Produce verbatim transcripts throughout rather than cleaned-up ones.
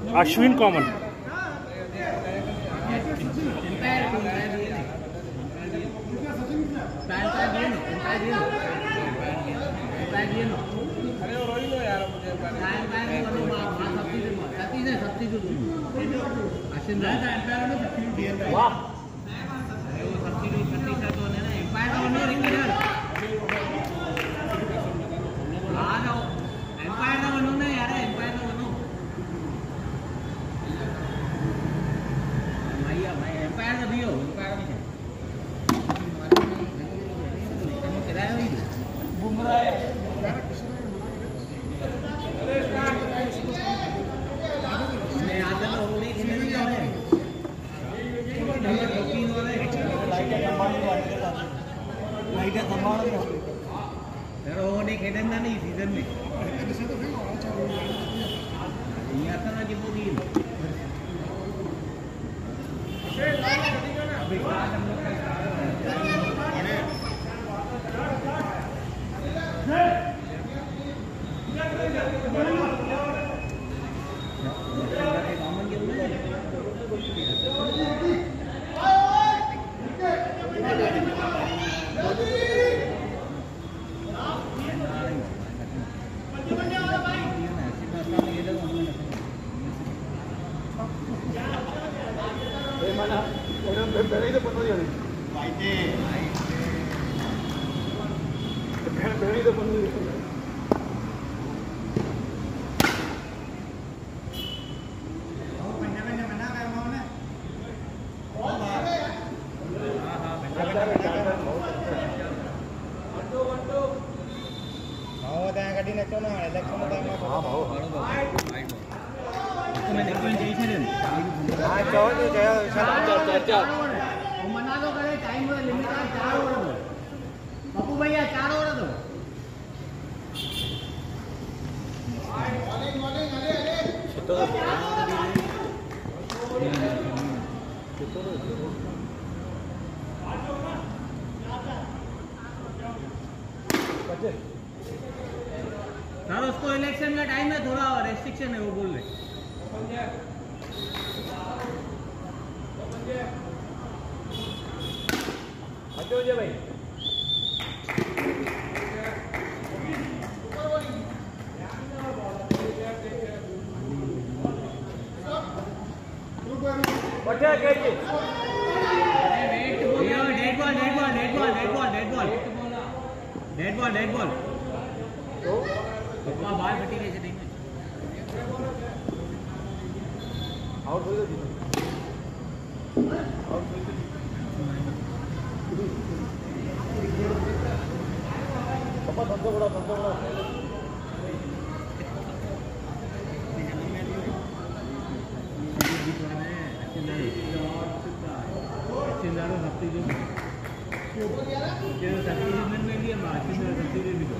Ashwin common sir उसको election का time है, थोड़ा रेस्ट्रिक्शन है, वो बोल रहे। हटो जो भाई बच्चा कैसे dead ball dead ball dead ball dead ball dead ball dead ball dead ball तो बाल फटी कैसे नहीं आउट हो गई आउट हो गई पापा धंधो बड़ा धंधो बड़ा चिंदारो सब्जी जो जो सब्जी में में लिए मार्केट में सब्जी दे भी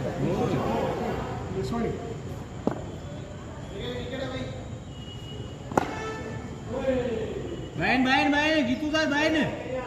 दो सॉरी बहन बहन बहन जीतू का बहन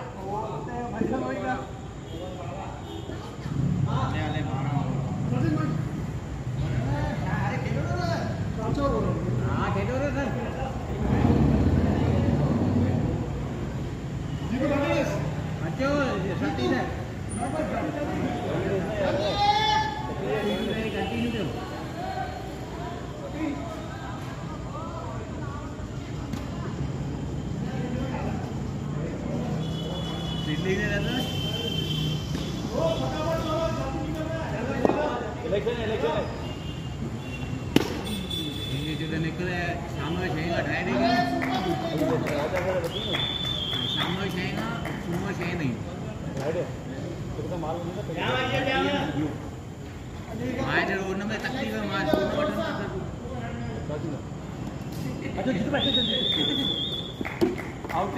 हाँ खेलो रे सर अच्छो सती है कंटिन्यू करो दिल्ली में रहता है इलेक्शन इलेक्शन ये जो निकले सामने जाएगा ढाई देगा सामने जाएगा सुनो चाहिए नहीं मार रोड में तकलीफ है मार अच्छा जितने पैसे आउट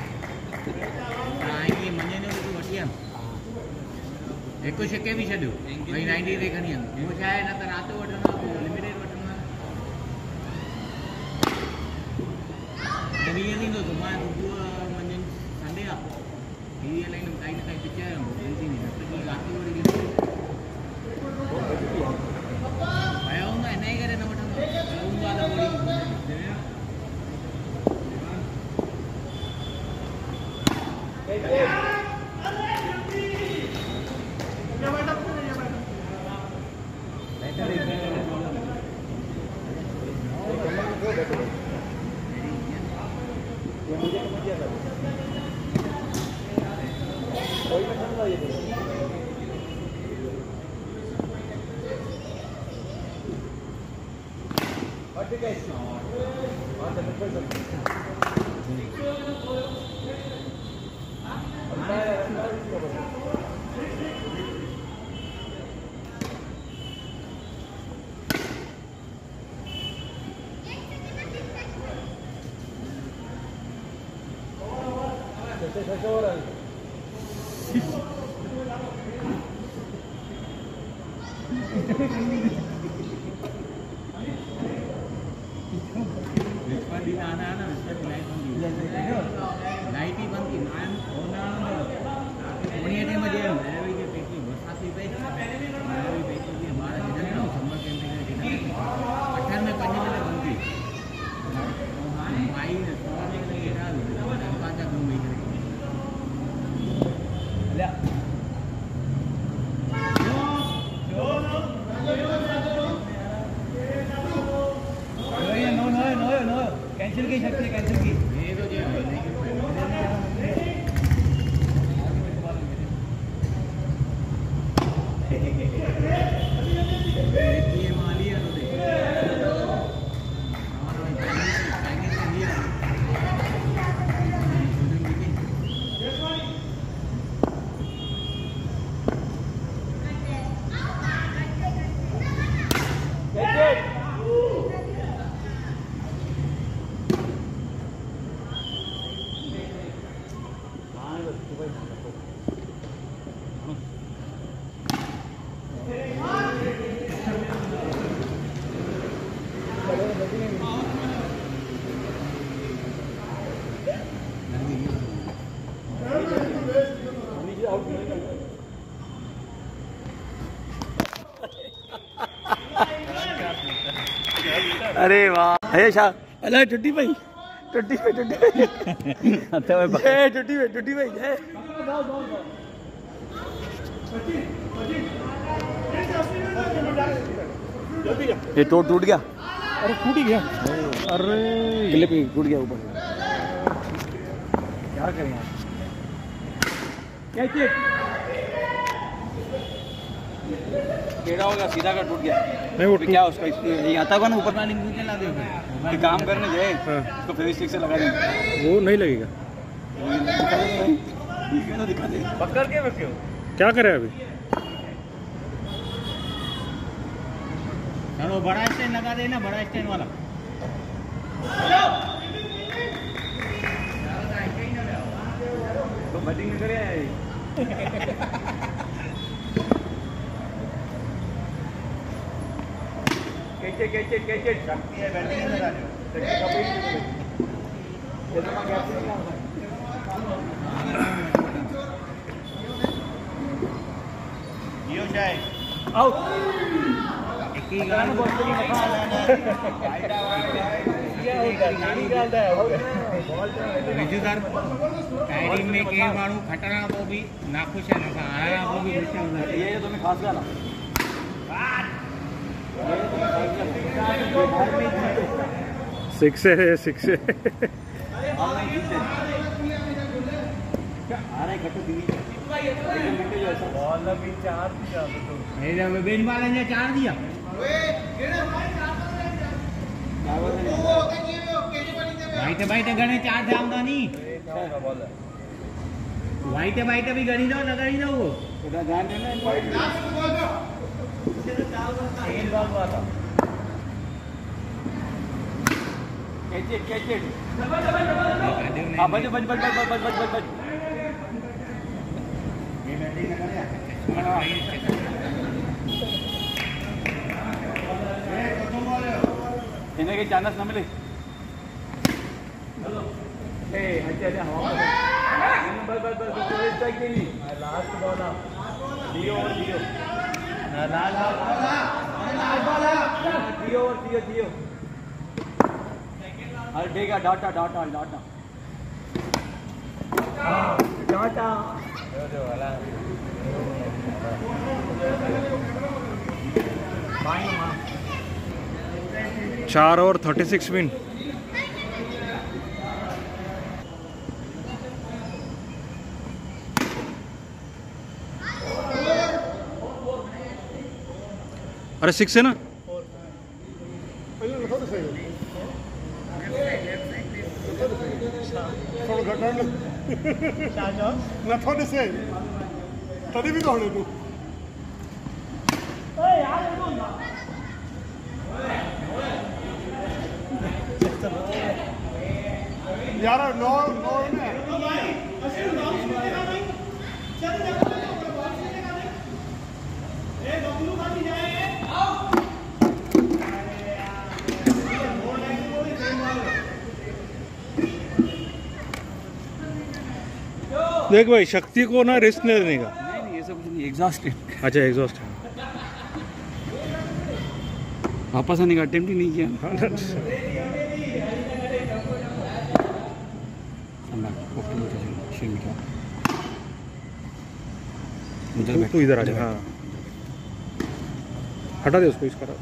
आएंगे मजे ने तो बढ़िया एक को शक्के भी छो भाई नाइंटी देखनी है वो चाहे ना तो रात वठना लिमिटेड वठना तभी ये नहीं तो मां मजे संडे आ ये लाइन काई ना काई पिक्चर है ऐसी नहीं तो रात को वड़ी भाई आऊंगा नहीं करे ना वठना आऊंगा वाला बड़ी लाइट ही बंद की अठारह में पंजे में बंद की माई कैंसिल की शक्ति कैंसिल की ये तो ये माली है अरे वाह अरे शाह अरे टुट्टी भाई टुट्टी भाई टुट्टी भाई जय टुट्टी भाई टुट्टी भाई जय ये टूट टूट गया अरे टूट ही गया अरे क्लिप ही टूट गया ऊपर क्या करें क्या क्या टेढ़ा होगा सीधा का टूट गया नहीं वो क्या उसका ये आता होगा ना ऊपर ना नीचे ला दे काम करने जाए उसको फेविस्टिक से लगा देंगे वो नहीं लगेगा तो दिखा दे पकड़ के रखे हो क्या करे अभी चलो बड़ा स्टैंड लगा देना बड़ा स्टैंड वाला तो बैटिंग में करे कैचे कैचे कैचे शक्ति है बैटिंग में लगा जियो चाहे आउट एक ही गाना बोलते हैं બીજું સર ટાયરિંગ में के वाળું ખટણા को भी नाखुश है ना आया वो भी ये तुम्हें खास गाना सिक्स है सिक्स है बेन वाले ने चार दिया वाइटे वाइटे गणे चार थे आमदा नहीं वाइटे वाइटे भी गणी दो न गणी दो वो ध्यान देना कैच इट कैच इट हां बच बच बच बच बच बच बच ये बैटिंग न करे ए कतो बोले इन्हें के चांस न मिले ए अच्छा अच्छा हवा बस बस बस बस स्ट्राइक के लिए लास्ट बॉल दियो और दियो ना लाल लाल बॉल दियो और दियो दियो अरे देगा डाटा डाटा डाटा टाटा चार और थर्टी सिक्स मिनट। अरे सिक्स है ना? ना थोड़े से तभी भी दौड़े तू यार नौ नौ देख भाई, शक्ति को ना रिस्क नहीं देने का। नहीं नहीं ये सब कुछ नहीं, एग्जॉस्ट है। अच्छा एग्जॉस्ट है। वापस आने का अटेम्प्ट ही नहीं किया। तू तू इधर आ जा। हाँ हटा दे उसको, इसका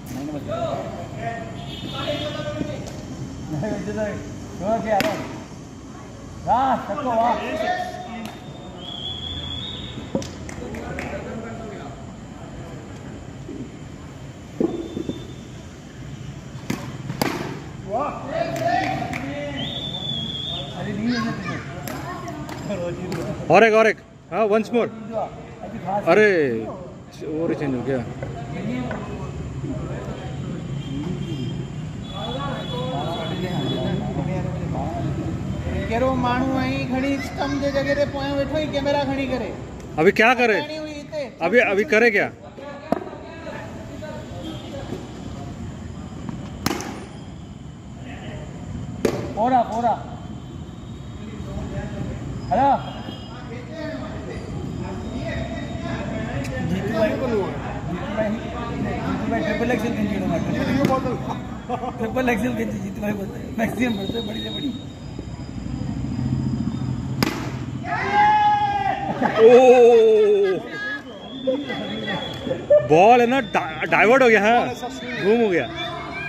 और एक और एक। हाँ वंस मोर। अरे और ही चेंज हो गया। केरो माण्हू आई खड़ी स्टम जे जगह ते पोयां वेठो ही कैमरा खड़ी करे। अभी क्या करे? अभी अभी करे क्या? पोरा पोरा हेलो जीतू भाई को लो। जीतू भाई जीतू भाई ट्रिपल एक्सेल गंजी लो। ट्रिपल एक्सेल गंजी जीतू भाई बोलते हैं। मैक्सिमम बोलते हैं बड़ी से बड़ी। ओ बॉल है ना डाइवर्ट हो गया। हाँ घूम हो गया।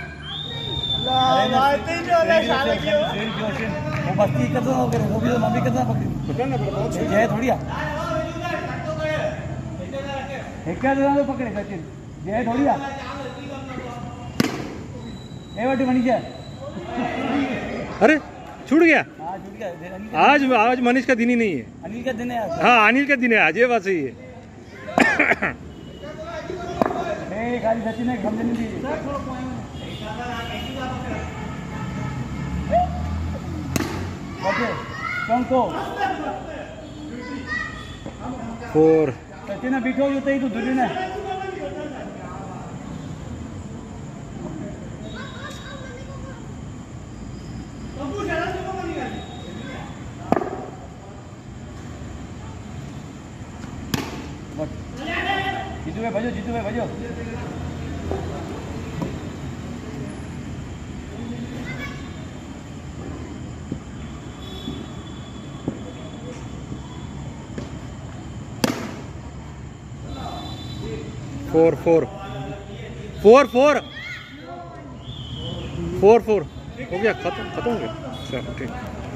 वो बस्ती करता हो करे वो भी तो मम्मी करता पकड़ी जय थोड़ी आ एक का तो पकड़े सचिन जय थोड़ी आ ए वाटी मनीष है। अरे छूट गया। हाँ छूट गया। आज आज मनीष का दिन ही नहीं है। अनिल का दिन है आज। हाँ अनिल का दिन है आज, ये बात सही है। ए खाली सचिन ने समझ नहीं दी। चौंको फोर सचिन बीठो जो तई तू धुली ने जीतू भाई भजो जीतू भाई भजो। Four four four four four four हो गया, खत्म खत्म हो गया। चलो ठीक।